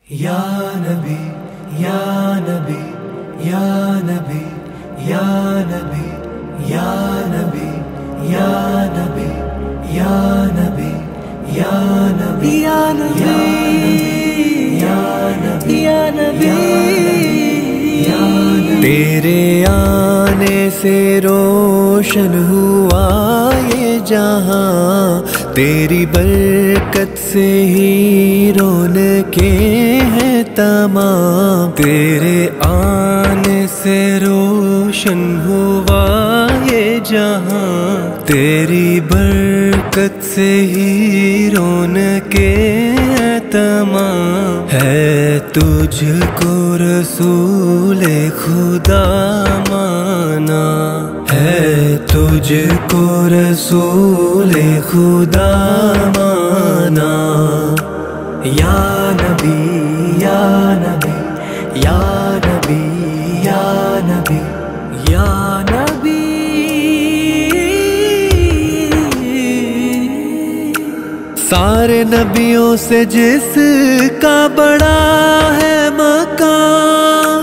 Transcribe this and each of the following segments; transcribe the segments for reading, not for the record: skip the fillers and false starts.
یا نبی یا نبی یا نبی یا نبی یا نبی یا نبی یا نبی یا نبی یا نبی یا نبی یا نبی یا نبی تیرے آنے سے روشن ہوا یہ جہاں، تیری برکت سے ہی رونقیں ہیں تمام، تیرے آنے سے روشن ہوا یہ جہاں، تیری برکت سے ہی رونقیں ہیں تمام، ہے تجھ کو رسول خدا مانا، ہے تجھ کو رسول خدا مانا، یا نبی یا نبی یا نبی یا نبی یا نبی۔ سارے نبیوں سے جس کا بڑا ہے مقام،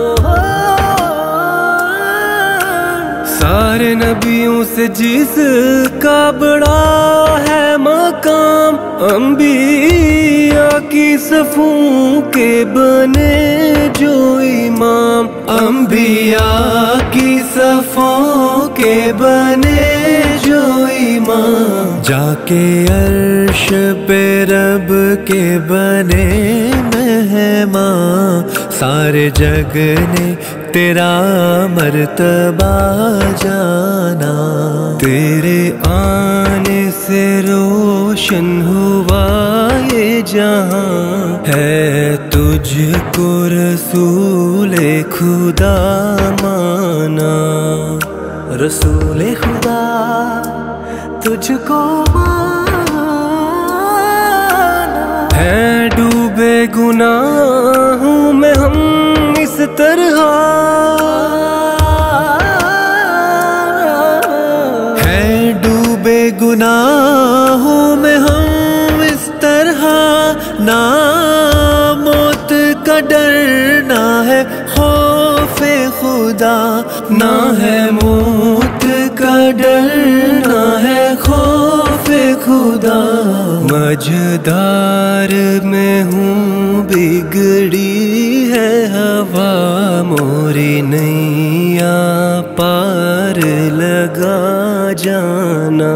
سارے نبیوں سے جس کا بڑا ہے مقام، انبیاء کی صفوں کے بنے جو امام، انبیاء کی صفوں کے بنے جو امام، جا کے عرش پہ رب کے بنے مہمان، سارے جگ نے تیرا مرتبہ جانا، تیرے آنے سے روشن ہوا یہ جہاں، ہے تجھ کو رسول خدا مانا، رسول خدا تجھ کو مانا، ہے ڈوبے گناہوں میں ہم اس طرح، ہے ڈوبے گناہوں میں ہم اس طرح، نہ موت کا ڈر نہ ہے خوف خدا، نہ ہے موت کا ڈر نہ ہے خوف خدا، مجدار میں ہوں بگڑی ہے ہوا، موری نैیا پار لگا جانا،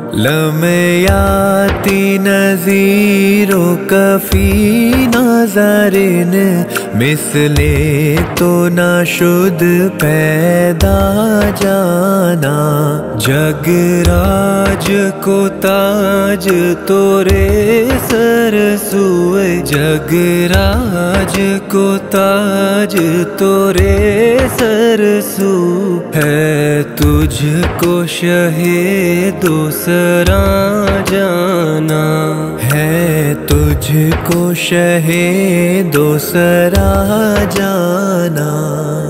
لمیاتی نذیرو کفی ناظرین، مثل تو نہ شد پیدا جانا، جگ راج کو تاج تورے سر سوئے، جگ راج کو تاج تورے سر سو، ہے تجھ کو شہ دوسرا جانا، ہے تجھ کو شہ دوسرا جانا۔